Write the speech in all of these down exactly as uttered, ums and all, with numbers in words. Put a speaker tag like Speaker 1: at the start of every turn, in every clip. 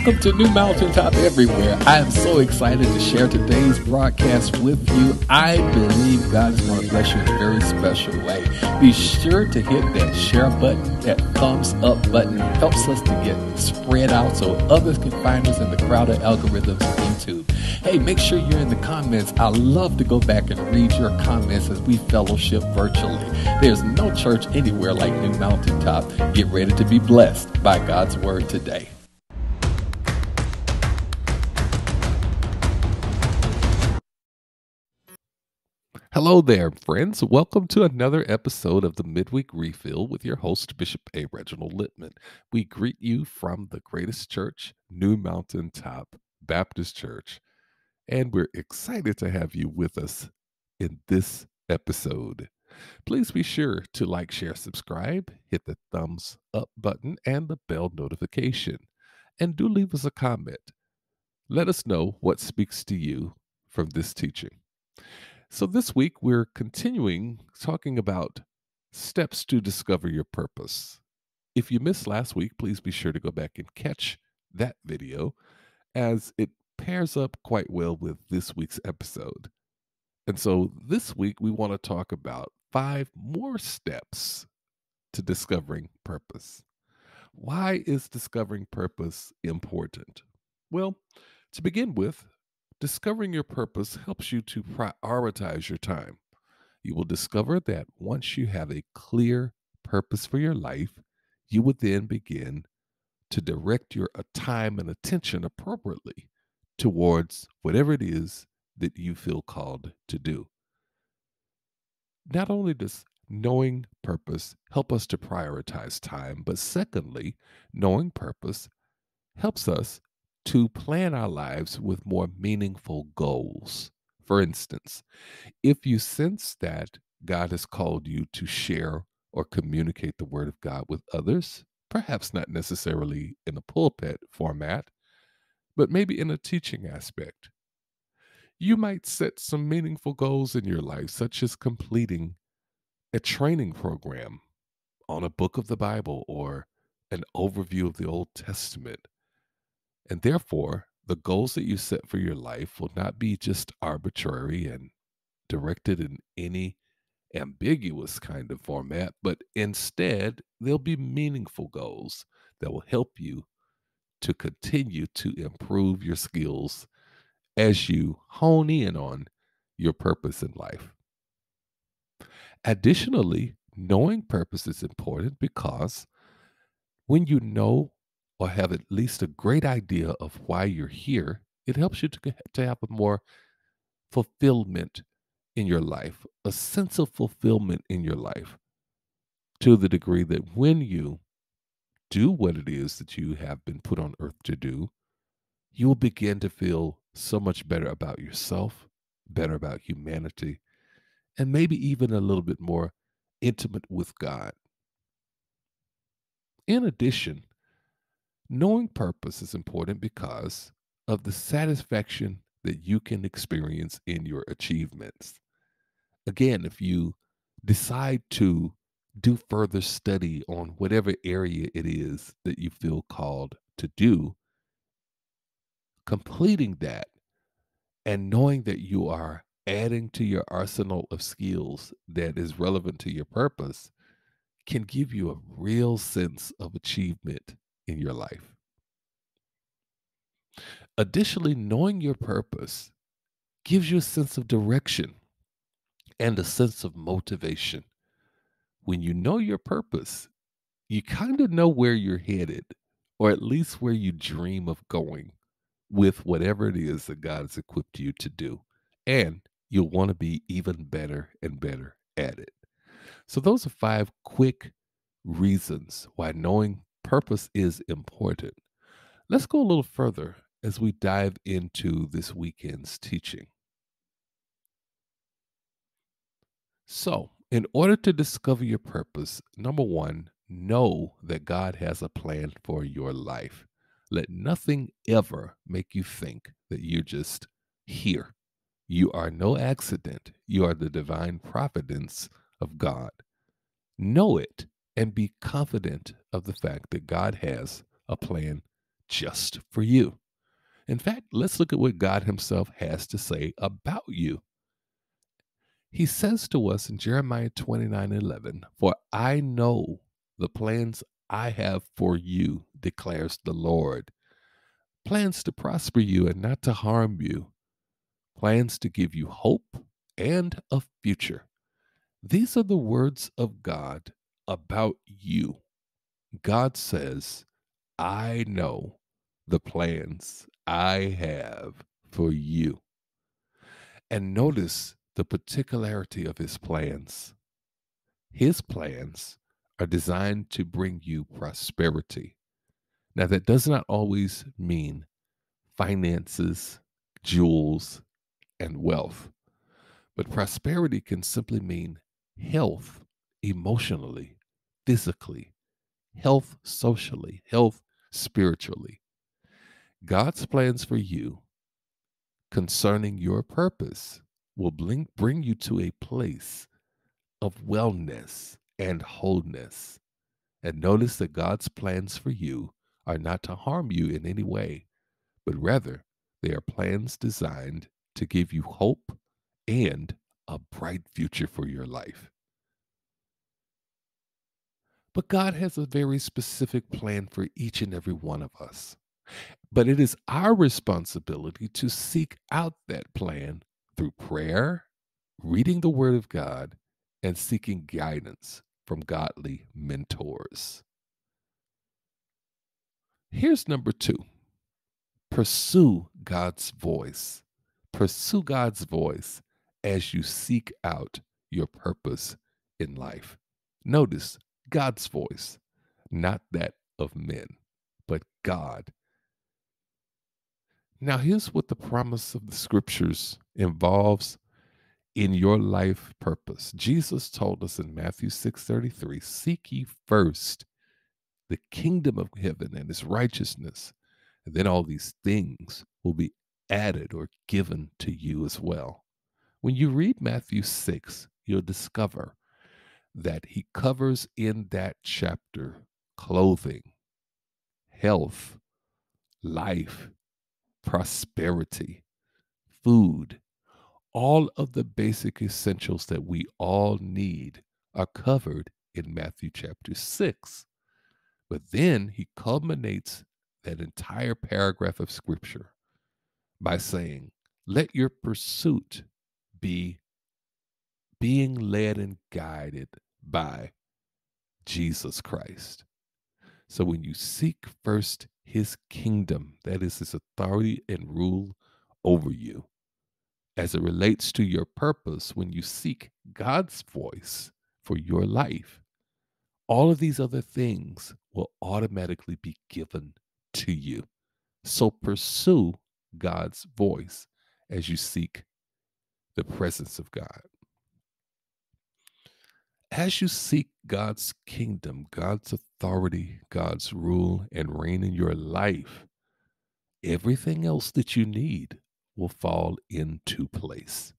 Speaker 1: Welcome to New Mountaintop Everywhere. I am so excited to share today's broadcast with you. I believe God is going to bless you in a very special way. Be sure to hit that share button, that thumbs up button. It helps us to get spread out so others can find us in the crowded algorithms of YouTube. Hey, make sure you're in the comments. I love to go back and read your comments as we fellowship virtually. There's no church anywhere like New Mountaintop. Get ready to be blessed by God's word today. Hello there, friends. Welcome to another episode of the Midweek Refill with your host, Bishop A. Reginald Littman. We greet you from the greatest church, New Mountaintop Baptist Church, and we're excited to have you with us in this episode. Please be sure to like, share, subscribe, hit the thumbs up button and the bell notification, and do leave us a comment. Let us know what speaks to you from this teaching. So this week, we're continuing talking about steps to discover your purpose. If you missed last week, please be sure to go back and catch that video, as it pairs up quite well with this week's episode. And so this week, we want to talk about five more steps to discovering purpose. Why is discovering purpose important? Well, to begin with, discovering your purpose helps you to prioritize your time. You will discover that once you have a clear purpose for your life, you would then begin to direct your time and attention appropriately towards whatever it is that you feel called to do. Not only does knowing purpose help us to prioritize time, but secondly, knowing purpose helps us to plan our lives with more meaningful goals. For instance, if you sense that God has called you to share or communicate the word of God with others, perhaps not necessarily in a pulpit format, but maybe in a teaching aspect, you might set some meaningful goals in your life, such as completing a training program on a book of the Bible or an overview of the Old Testament. And therefore, the goals that you set for your life will not be just arbitrary and directed in any ambiguous kind of format, but instead, they'll be meaningful goals that will help you to continue to improve your skills as you hone in on your purpose in life. Additionally, knowing purpose is important because when you know or have at least a great idea of why you're here, it helps you to, to have a more fulfillment in your life, a sense of fulfillment in your life, to the degree that when you do what it is that you have been put on earth to do, you will begin to feel so much better about yourself, better about humanity, and maybe even a little bit more intimate with God. In addition, knowing purpose is important because of the satisfaction that you can experience in your achievements. Again, if you decide to do further study on whatever area it is that you feel called to do, completing that and knowing that you are adding to your arsenal of skills that is relevant to your purpose can give you a real sense of achievement in your life. Additionally, knowing your purpose gives you a sense of direction and a sense of motivation. When you know your purpose, you kind of know where you're headed, or at least where you dream of going with whatever it is that God has equipped you to do. And you'll want to be even better and better at it. So those are five quick reasons why knowing purpose is important. Let's go a little further as we dive into this weekend's teaching. So, in order to discover your purpose, number one, know that God has a plan for your life. Let nothing ever make you think that you're just here. You are no accident. You are the divine providence of God. Know it and be confident of the fact that God has a plan just for you. In fact, let's look at what God Himself has to say about you. He says to us in Jeremiah twenty-nine eleven, "For I know the plans I have for you, declares the Lord. Plans to prosper you and not to harm you, plans to give you hope and a future." These are the words of God about you. God says, I know the plans I have for you. And notice the particularity of his plans. His plans are designed to bring you prosperity. Now, that does not always mean finances, jewels, and wealth, but prosperity can simply mean health emotionally, physically, health socially, health spiritually. God's plans for you concerning your purpose will bring, bring you to a place of wellness and wholeness. And notice that God's plans for you are not to harm you in any way, but rather they are plans designed to give you hope and a bright future for your life. But God has a very specific plan for each and every one of us. But it is our responsibility to seek out that plan through prayer, reading the Word of God, and seeking guidance from godly mentors. Here's number two: pursue God's voice. Pursue God's voice as you seek out your purpose in life. Notice God's voice, not that of men, but God. Now, here's what the promise of the scriptures involves in your life purpose. Jesus told us in Matthew six thirty-three, seek ye first the kingdom of heaven and his righteousness, and then all these things will be added or given to you as well. When you read Matthew six, you'll discover that he covers in that chapter clothing, health, life, prosperity, food. All of the basic essentials that we all need are covered in Matthew chapter six. But then he culminates that entire paragraph of scripture by saying, let your pursuit be being led and guided by Jesus Christ. So when you seek first his kingdom, that is his authority and rule over you, as it relates to your purpose, when you seek God's voice for your life, all of these other things will automatically be given to you. So pursue God's voice as you seek the presence of God. As you seek God's kingdom, God's authority, God's rule and reign in your life, everything else that you need will fall into place.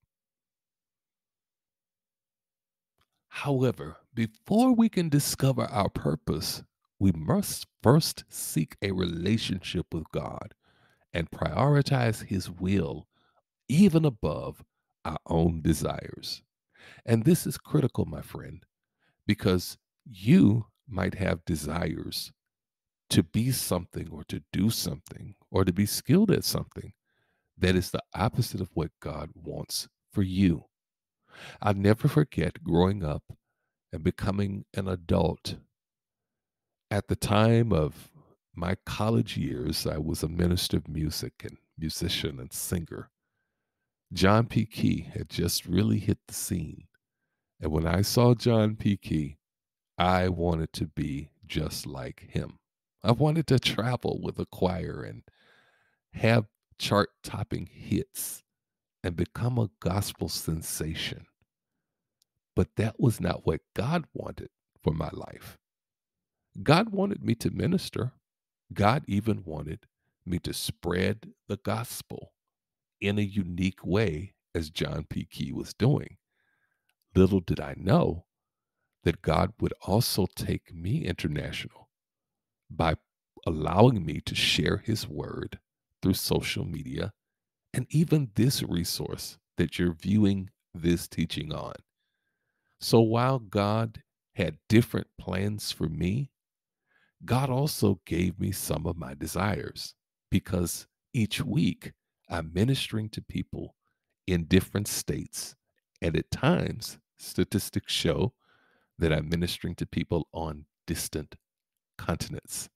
Speaker 1: However, before we can discover our purpose, we must first seek a relationship with God and prioritize his will even above our own desires. And this is critical, my friend, because you might have desires to be something or to do something or to be skilled at something that is the opposite of what God wants for you. I'll never forget growing up and becoming an adult. At the time of my college years, I was a minister of music and musician and singer. John P. Key had just really hit the scene. And when I saw John P. Key, I wanted to be just like him. I wanted to travel with a choir and have chart topping hits and become a gospel sensation. But that was not what God wanted for my life. God wanted me to minister. God even wanted me to spread the gospel in a unique way, as John P. Key was doing. Little did I know that God would also take me international by allowing me to share his word through social media and even this resource that you're viewing this teaching on. So while God had different plans for me, God also gave me some of my desires because each week I'm ministering to people in different states. And at times, statistics show that I'm ministering to people on distant continents.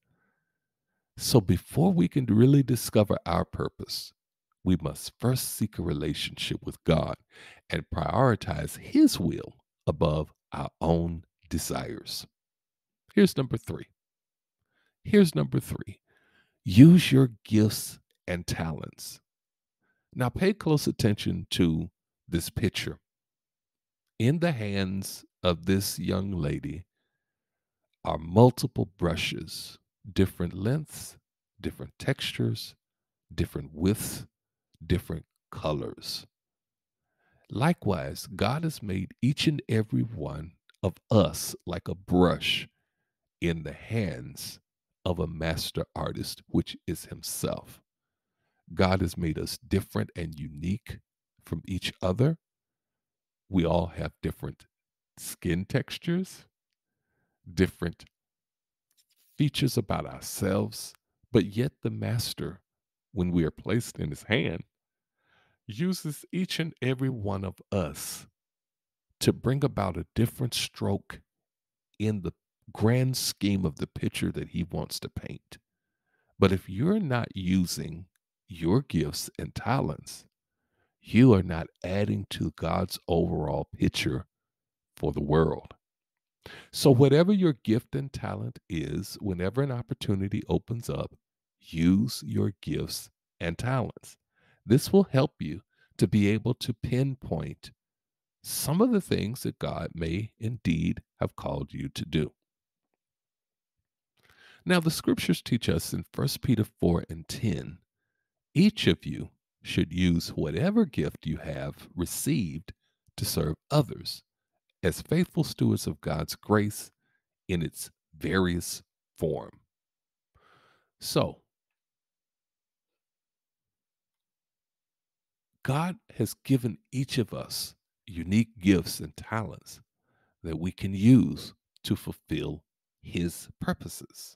Speaker 1: So before we can really discover our purpose, we must first seek a relationship with God and prioritize His will above our own desires. Here's number three. Here's number three. Use your gifts and talents. Now, pay close attention to this picture. In the hands of this young lady are multiple brushes, different lengths, different textures, different widths, different colors. Likewise, God has made each and every one of us like a brush in the hands of a master artist, which is Himself. God has made us different and unique from each other. We all have different skin textures, different features about ourselves, but yet the master, when we are placed in His hand, uses each and every one of us to bring about a different stroke in the grand scheme of the picture that He wants to paint. But if you're not using your gifts and talents, you are not adding to God's overall picture for the world. So, whatever your gift and talent is, whenever an opportunity opens up, use your gifts and talents. This will help you to be able to pinpoint some of the things that God may indeed have called you to do. Now, the scriptures teach us in First Peter four and ten, each of you should use whatever gift you have received to serve others as faithful stewards of God's grace in its various form. So, God has given each of us unique gifts and talents that we can use to fulfill His purposes.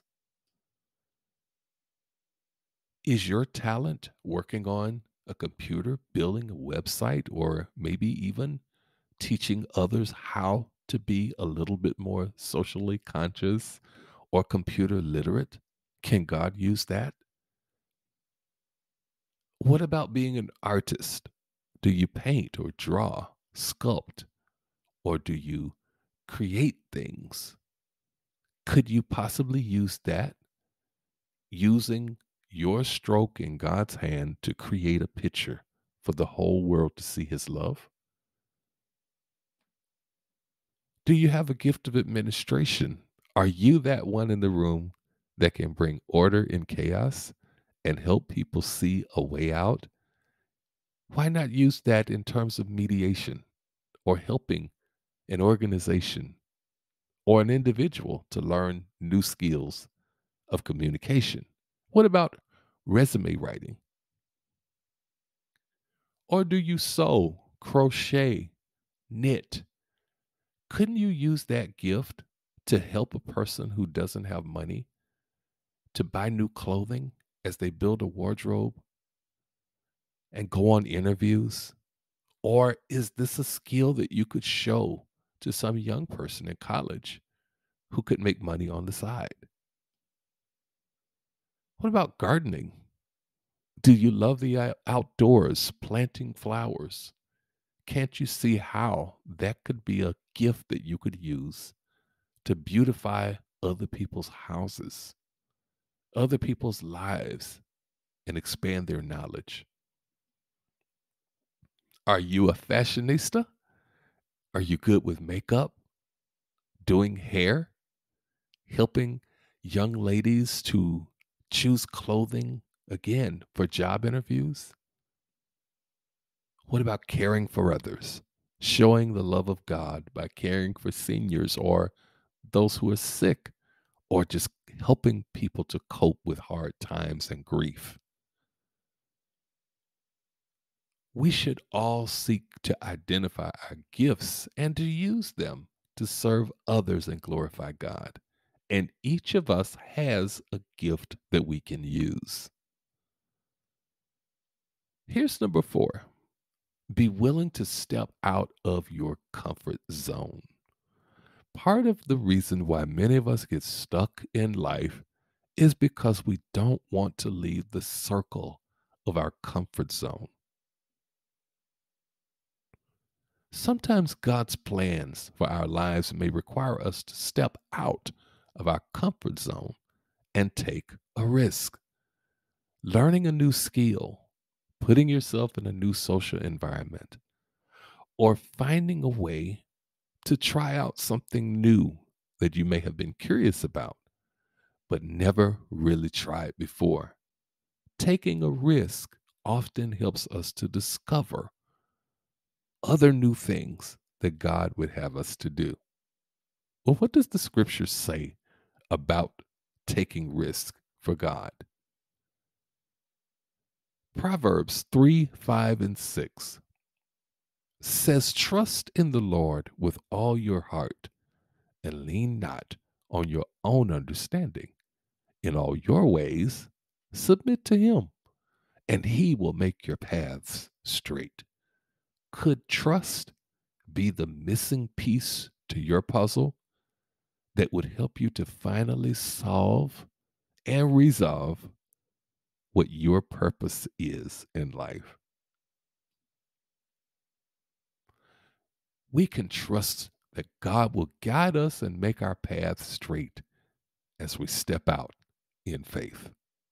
Speaker 1: Is your talent working on a computer, building a website, or maybe even teaching others how to be a little bit more socially conscious or computer literate? Can God use that? What about being an artist? Do you paint or draw, sculpt, or do you create things? Could you possibly use that, using your stroke in God's hand to create a picture for the whole world to see His love? Do you have a gift of administration? Are you that one in the room that can bring order in chaos and help people see a way out? Why not use that in terms of mediation or helping an organization or an individual to learn new skills of communication? What about resume writing? Or do you sew, crochet, knit? Couldn't you use that gift to help a person who doesn't have money to buy new clothing as they build a wardrobe and go on interviews? Or is this a skill that you could show to some young person in college who could make money on the side? What about gardening? Do you love the ou- outdoors, planting flowers? Can't you see how that could be a gift that you could use to beautify other people's houses, other people's lives, and expand their knowledge? Are you a fashionista? Are you good with makeup, doing hair, helping young ladies to choose clothing again for job interviews? What about caring for others? Showing the love of God by caring for seniors or those who are sick, or just helping people to cope with hard times and grief. We should all seek to identify our gifts and to use them to serve others and glorify God. And each of us has a gift that we can use. Here's number four: be willing to step out of your comfort zone. Part of the reason why many of us get stuck in life is because we don't want to leave the circle of our comfort zone. Sometimes God's plans for our lives may require us to step out of our comfort zone and take a risk. Learning a new skill, putting yourself in a new social environment, or finding a way to try out something new that you may have been curious about, but never really tried before. Taking a risk often helps us to discover other new things that God would have us to do. Well, what does the scripture say about taking risk for God? Proverbs three, five, and six says, "Trust in the Lord with all your heart and lean not on your own understanding. In all your ways, submit to him, and he will make your paths straight." Could trust be the missing piece to your puzzle that would help you to finally solve and resolve what your purpose is in life? We can trust that God will guide us and make our paths straight as we step out in faith.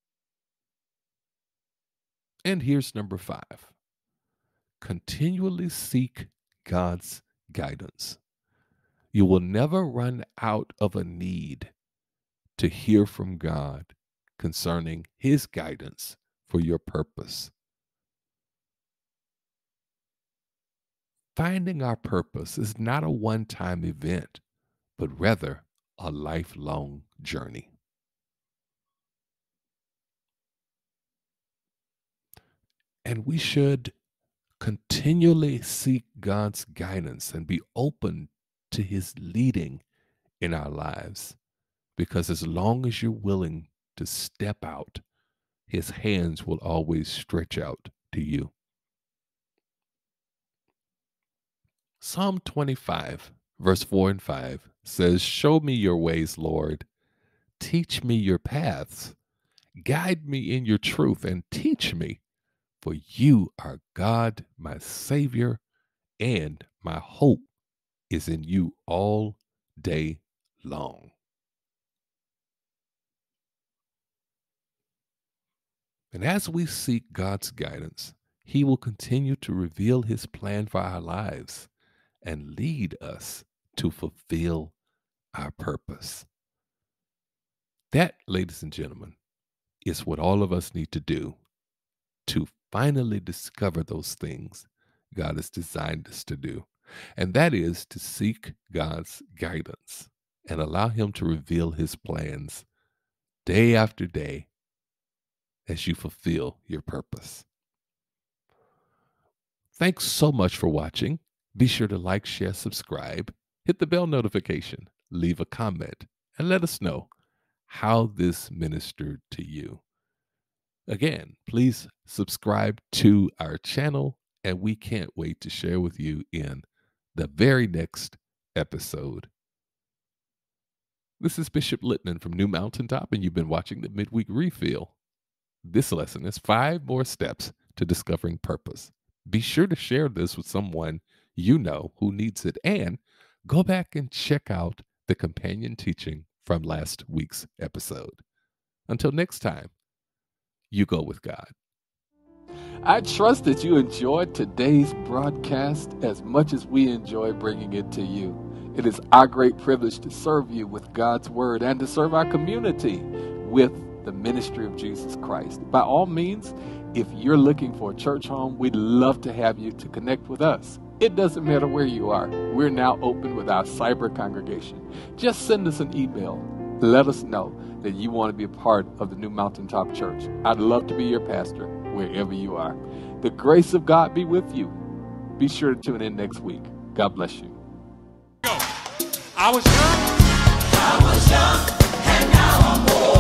Speaker 1: And here's number five: continually seek God's guidance. You will never run out of a need to hear from God concerning his guidance for your purpose. Finding our purpose is not a one-time event, but rather a lifelong journey. And we should continually seek God's guidance and be open to his leading in our lives. Because as long as you're willing to step out, his hands will always stretch out to you. Psalm twenty-five, verse four and five says, "Show me your ways, Lord. Teach me your paths. Guide me in your truth and teach me, for you are God, my Savior, and my hope is in you all day long." And as we seek God's guidance, he will continue to reveal his plan for our lives and lead us to fulfill our purpose. That, ladies and gentlemen, is what all of us need to do to finally discover those things God has designed us to do. And that is to seek God's guidance and allow him to reveal his plans day after day as you fulfill your purpose. Thanks so much for watching. Be sure to like, share, subscribe, hit the bell notification, leave a comment, and let us know how this ministered to you. Again, please subscribe to our channel, and we can't wait to share with you in the very next episode. This is Bishop Littman from New Mountaintop, and you've been watching the Midweek Refill. This lesson is five more steps to discovering purpose. Be sure to share this with someone you know who needs it, and go back and check out the companion teaching from last week's episode. Until next time, you go with God. I trust that you enjoyed today's broadcast as much as we enjoy bringing it to you. It is our great privilege to serve you with God's word and to serve our community with the ministry of Jesus Christ. By all means, if you're looking for a church home, we'd love to have you to connect with us. It doesn't matter where you are. We're now open with our cyber congregation. Just send us an email, let us know that you want to be a part of the New Mountaintop Church. I'd love to be your pastor wherever you are. The grace of God be with you. Be sure to tune in next week. God bless you.
Speaker 2: I was young. I was young, and now I'm old.